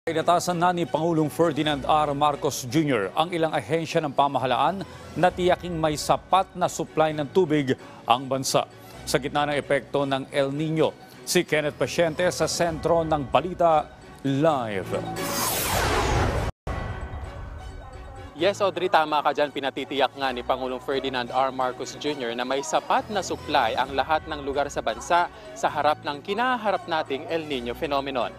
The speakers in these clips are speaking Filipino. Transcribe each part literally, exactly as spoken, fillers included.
Inatasan na ni Pangulong Ferdinand R. Marcos Junior ang ilang ahensya ng pamahalaan na tiyaking may sapat na supply ng tubig ang bansa. Sa gitna ng epekto ng El Nino, si Kenneth Pasyente sa sentro ng Balita Live. Yes, Audrey, tama ka dyan. Pinatitiyak nga ni Pangulong Ferdinand R. Marcos Junior na may sapat na supply ang lahat ng lugar sa bansa sa harap ng kinaharap nating El Nino phenomenon.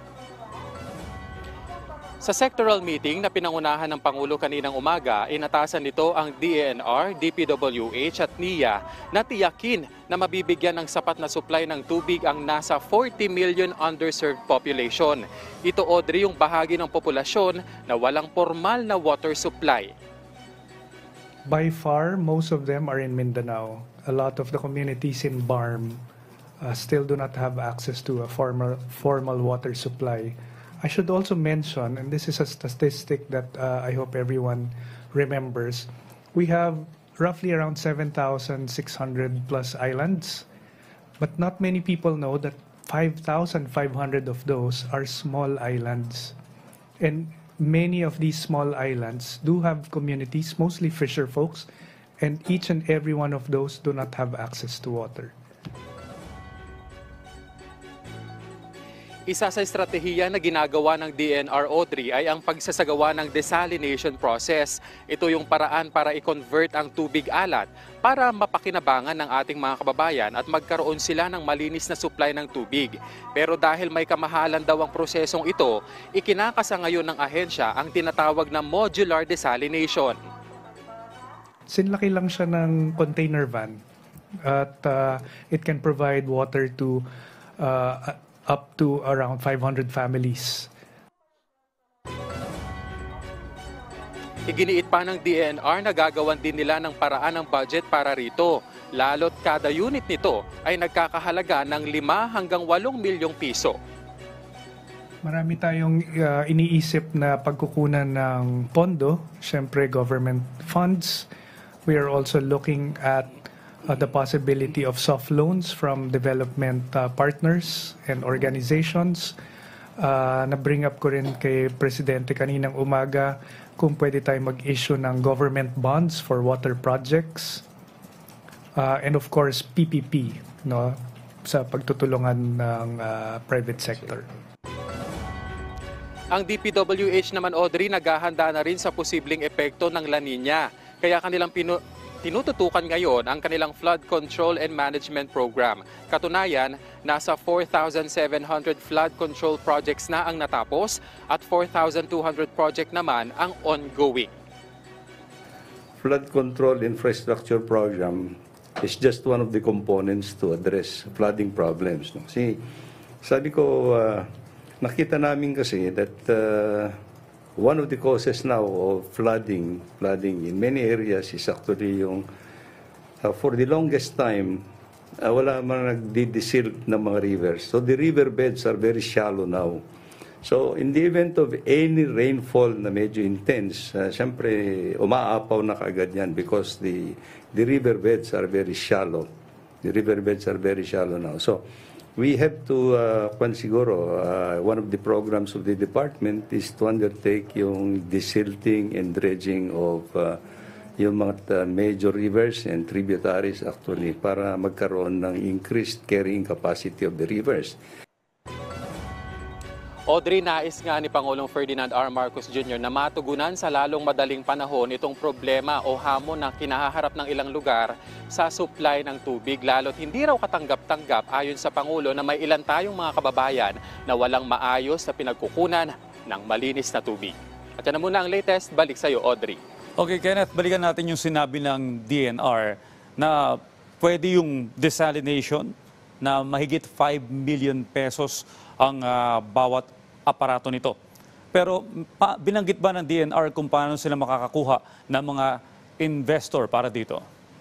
Sa sectoral meeting na pinangunahan ng Pangulo kaninang umaga, inatasan nito ang D E N R, D P W H at N I A na tiyakin na mabibigyan ng sapat na supply ng tubig ang nasa forty million underserved population. Ito, Audrey, yung bahagi ng populasyon na walang formal na water supply. By far, most of them are in Mindanao. A lot of the communities in B A R M uh, still do not have access to a formal, formal water supply. I should also mention, and this is a statistic that uh, I hope everyone remembers, we have roughly around seven thousand six hundred plus islands, but not many people know that five thousand five hundred of those are small islands. And many of these small islands do have communities, mostly fisher folks, and each and every one of those do not have access to water. Isa sa estratehiya na ginagawa ng D N R, Audrey, ay ang pagsasagawa ng desalination process. Ito yung paraan para i-convert ang tubig alat para mapakinabangan ng ating mga kababayan at magkaroon sila ng malinis na supply ng tubig. Pero dahil may kamahalan daw ang prosesong ito, ikinakasa ngayon ng ahensya ang tinatawag na modular desalination. Sinlaki lang siya ng container van at uh, it can provide water to uh, up to around five hundred families. Iginiit pa ng D N R na gagawan din nila ng paraan ng budget para rito. Lalo't kada unit nito ay nagkakahalaga ng lima hanggang walong milyong piso. Marami tayong uh, iniisip na pagkukunan ng pondo, syempre government funds. We are also looking at Uh, the possibility of soft loans from development uh, partners and organizations. Uh, na-bring up ko rin kay Presidente kaninang umaga kung pwede tayo mag-issue ng government bonds for water projects. Uh, and of course, P P P, no, sa pagtutulungan ng uh, private sector. Ang D P W H naman, Audrey, naghahanda na rin sa posibleng epekto ng La Nina. Kaya kanilang pinu tinututukan ngayon ang kanilang flood control and management program. Katunayan, nasa four thousand seven hundred flood control projects na ang natapos at four thousand two hundred project naman ang ongoing. Flood control infrastructure program is just one of the components to address flooding problems. No? Kasi sabi ko, uh, nakita namin kasi that uh, one of the causes now of flooding, flooding in many areas is actually yung, uh, for the longest time, uh, wala man nagdi-desilt ng mga rivers. So the river beds are very shallow now. So in the event of any rainfall na medyo intense, uh, siyempre umaapaw na kaagad yan because the, the river beds are very shallow. The river beds are very shallow now. So we have to, uh, kung siguro, uh, one of the programs of the department is to undertake yung desilting and dredging of uh, yung mga uh, major rivers and tributaries actually para magkaroon ng increased carrying capacity of the rivers. Audrey, nais nga ni Pangulong Ferdinand R. Marcos Junior na matugunan sa lalong madaling panahon itong problema o hamon na kinaharap ng ilang lugar sa supply ng tubig. Lalo't hindi raw katanggap-tanggap ayon sa Pangulo na may ilan tayong mga kababayan na walang maayos na pinagkukunan ng malinis na tubig. At yan na muna ang latest. Balik sa iyo, Audrey. Okay, Kenneth, balikan natin yung sinabi ng D N R na pwede yung desalination na mahigit five million pesos ang uh, bawat aparato nito. Pero pa, binanggit ba ng D N R kung paano sila makakakuha ng mga investor para dito?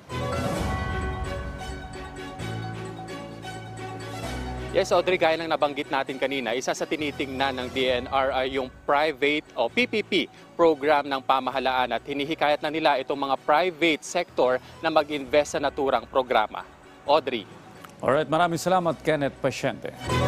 Yes, Audrey, gaya ng nabanggit natin kanina, isa sa tinitingnan ng D N R ay yung private o P P P program ng pamahalaan at hinihikayat na nila itong mga private sector na mag-invest sa naturang programa. Audrey. Alright, maraming salamat, Kenneth Pasyente.